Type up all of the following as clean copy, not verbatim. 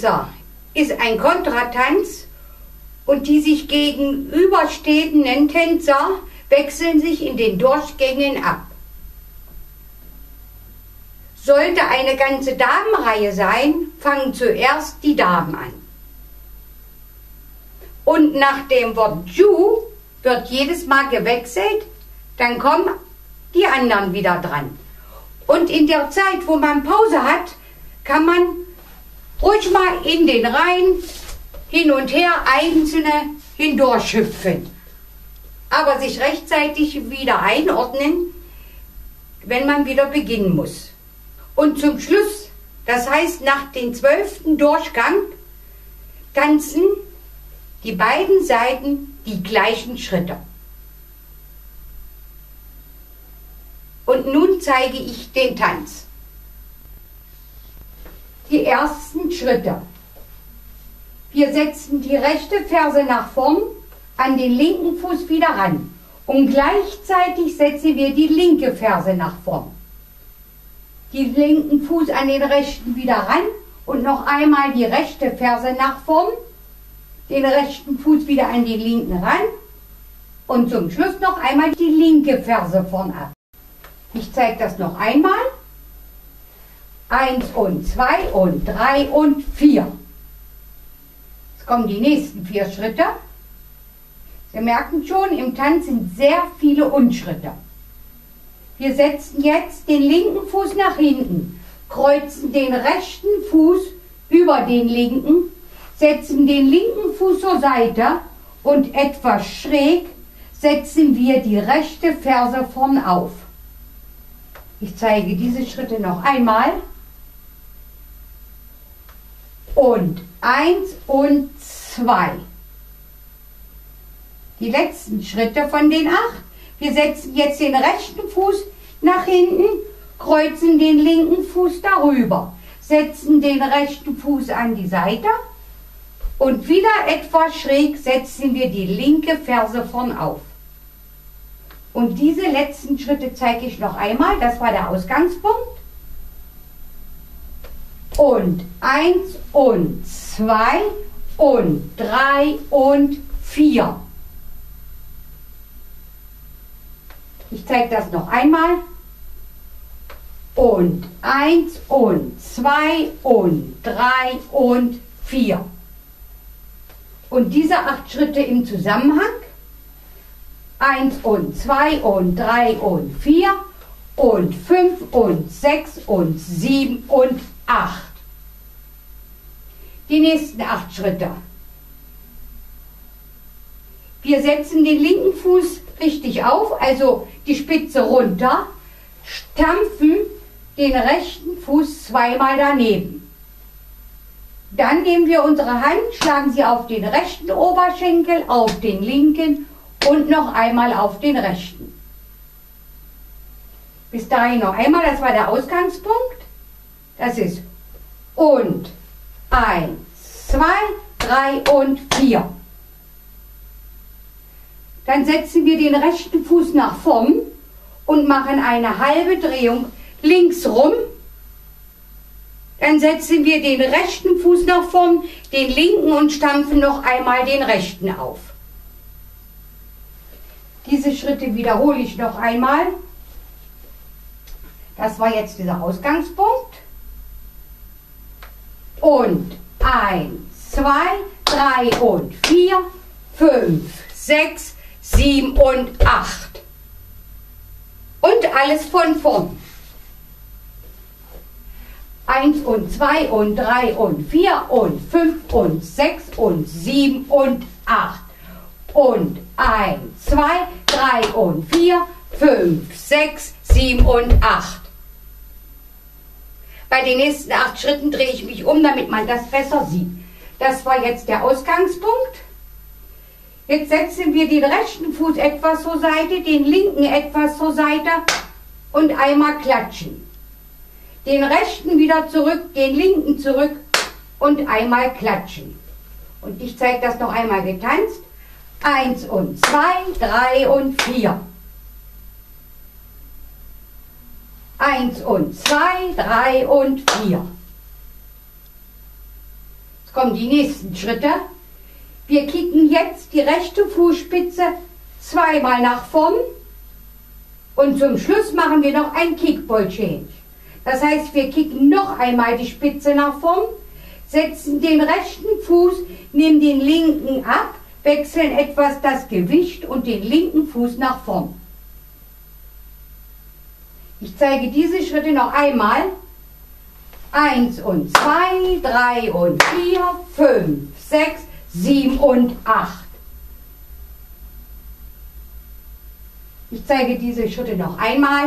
Tänzer ist ein Kontratanz und die sich gegenüberstehenden Tänzer wechseln sich in den Durchgängen ab. Sollte eine ganze Damenreihe sein, fangen zuerst die Damen an. Und nach dem Wort Ju wird jedes Mal gewechselt, dann kommen die anderen wieder dran. Und in der Zeit, wo man Pause hat, kann man ruhig mal in den Reihen hin und her einzelne hindurchhüpfen. Aber sich rechtzeitig wieder einordnen, wenn man wieder beginnen muss. Und zum Schluss, das heißt nach dem 12. Durchgang, tanzen die beiden Seiten die gleichen Schritte. Und nun zeige ich den Tanz. Die ersten Schritte. Wir setzen die rechte Ferse nach vorn, an den linken Fuß wieder ran. Und gleichzeitig setzen wir die linke Ferse nach vorn. Die linken Fuß an den rechten wieder ran und noch einmal die rechte Ferse nach vorn. Den rechten Fuß wieder an den linken ran. Und zum Schluss noch einmal die linke Ferse vorn ab. Ich zeige das noch einmal. 1 und 2 und 3 und 4. Jetzt kommen die nächsten 4 Schritte. Sie merken schon, im Tanz sind sehr viele Unschritte. Wir setzen jetzt den linken Fuß nach hinten, kreuzen den rechten Fuß über den linken, setzen den linken Fuß zur Seite und etwas schräg setzen wir die rechte Ferse vorn auf. Ich zeige diese Schritte noch einmal. Und 1 und 2. Die letzten Schritte von den 8. Wir setzen jetzt den rechten Fuß nach hinten, kreuzen den linken Fuß darüber, setzen den rechten Fuß an die Seite und wieder etwas schräg setzen wir die linke Ferse vorn auf. Und diese letzten Schritte zeige ich noch einmal, das war der Ausgangspunkt. Und 1 und 2 und 3 und 4. Ich zeige das noch einmal. Und 1 und 2 und 3 und 4. Und diese 8 Schritte im Zusammenhang. 1 und 2 und 3 und 4 und 5 und 6 und 7 und 8. Die nächsten 8 Schritte. Wir setzen den linken Fuß richtig auf, also die Spitze runter, stampfen den rechten Fuß zweimal daneben. Dann nehmen wir unsere Hand, schlagen sie auf den rechten Oberschenkel, auf den linken und noch einmal auf den rechten. Bis dahin noch einmal, das war der Ausgangspunkt. Das ist und 1, 2, 3 und 4. Dann setzen wir den rechten Fuß nach vorn und machen eine halbe Drehung links rum. Dann setzen wir den rechten Fuß nach vorn, den linken und stampfen noch einmal den rechten auf. Diese Schritte wiederhole ich noch einmal. Das war jetzt dieser Ausgangspunkt. Und 1, 2, 3 und 4, 5, 6, 7 und 8. Und alles von vorn. 1 und 2 und 3 und 4 und 5 und 6 und 7 und 8. Und 1, 2, 3 und 4, 5, 6, 7 und 8. Bei den nächsten 8 Schritten drehe ich mich um, damit man das besser sieht. Das war jetzt der Ausgangspunkt. Jetzt setzen wir den rechten Fuß etwas zur Seite, den linken etwas zur Seite und einmal klatschen. Den rechten wieder zurück, den linken zurück und einmal klatschen. Und ich zeige das noch einmal getanzt. 1 und 2, 3 und 4. 1 und 2, 3 und 4. Jetzt kommen die nächsten Schritte. Wir kicken jetzt die rechte Fußspitze zweimal nach vorn und zum Schluss machen wir noch ein Kickball Change. Das heißt, wir kicken noch einmal die Spitze nach vorn, setzen den rechten Fuß, nehmen den linken ab, wechseln etwas das Gewicht und den linken Fuß nach vorn. Ich zeige diese Schritte noch einmal. 1 und 2, 3 und 4, 5, 6, 7 und 8. Ich zeige diese Schritte noch einmal.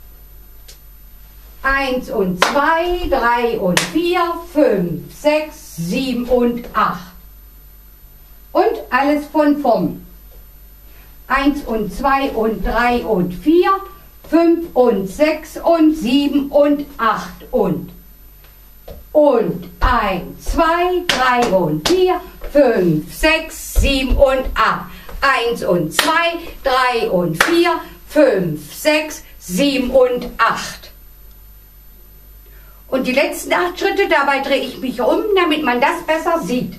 1 und 2, 3 und 4, 5, 6, 7 und 8. Und alles von vorn. 1 und 2 und 3 und 4, 5 und 6 und 7 und 8 und 1, 2, 3 und 4, 5, 6, 7 und 8. 1 und 2, 3 und 4, 5, 6, 7 und 8. Und die letzten 8 Schritte, dabei drehe ich mich um, damit man das besser sieht.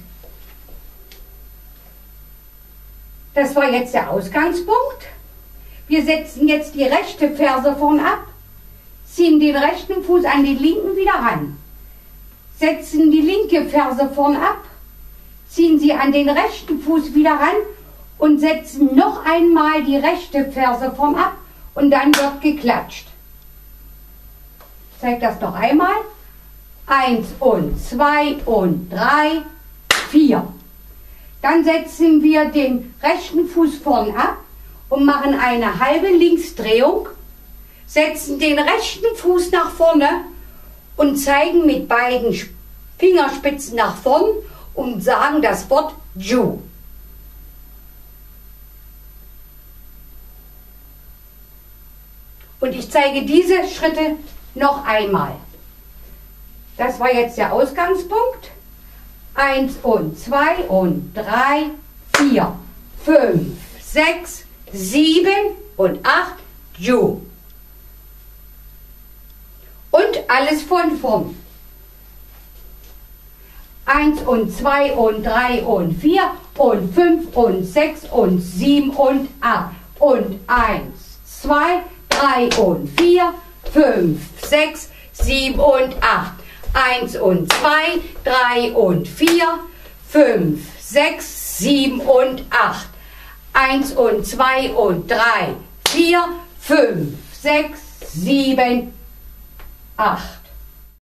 Das war jetzt der Ausgangspunkt. Wir setzen jetzt die rechte Ferse vorn ab, ziehen den rechten Fuß an den linken wieder ran, setzen die linke Ferse vorn ab, ziehen sie an den rechten Fuß wieder ran und setzen noch einmal die rechte Ferse vorn ab und dann wird geklatscht. Ich zeige das noch einmal. 1 und 2 und 3, 4. Dann setzen wir den rechten Fuß vorn ab und machen eine halbe Linksdrehung, setzen den rechten Fuß nach vorne und zeigen mit beiden Fingerspitzen nach vorn und sagen das Wort Ju. Und ich zeige diese Schritte noch einmal. Das war jetzt der Ausgangspunkt. 1 und 2 und 3, 4, 5, 6, 7 und 8, Ju. Und alles von vorn. 1 und 2 und 3 und 4 und 5 und 6 und 7 und 8 und 1, 2, 3 und 4, 5, 6, 7 und 8. 1 und 2, 3 und 4, 5, 6, 7 und 8. 1 und 2 und 3, 4, 5, 6, 7, 8.